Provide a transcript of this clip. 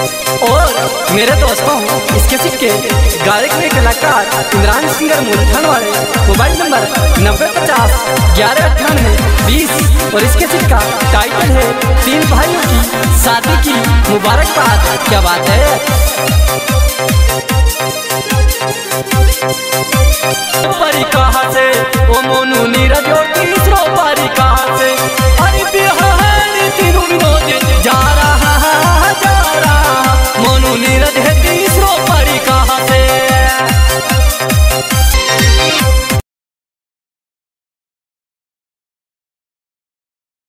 और मेरे दोस्तों, इसके सिक्के गायक में कलाकार इमरान सिंगर मुल्तान वाले, मोबाइल नंबर 9050-1198-20। और इसके सिक्का टाइटल है 3 भाइयों की शादी की मुबारकबाद। क्या बात है।